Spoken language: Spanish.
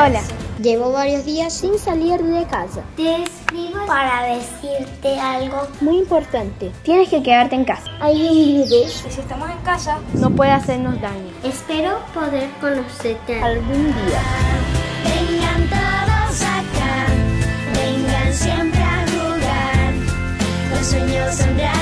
Hola, llevo varios días sin salir de casa. Te escribo para decirte algo muy importante. Tienes que quedarte en casa. Hay un virus Y si estamos en casa, no puede hacernos daño. Espero poder conocerte Algún día. Vengan todos acá, vengan siempre a jugar. Los sueños son grandes.